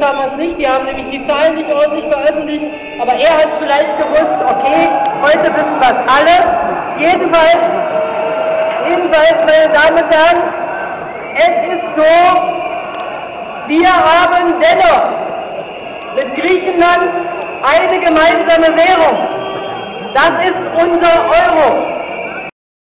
damals nicht, die haben nämlich die Zahlen nicht ordentlich veröffentlicht, aber er hat vielleicht gewusst, okay, heute wissen wir es alle. Jedenfalls, meine Damen und Herren, es ist so, wir haben dennoch mit Griechenland eine gemeinsame Währung. Das ist unser Euro.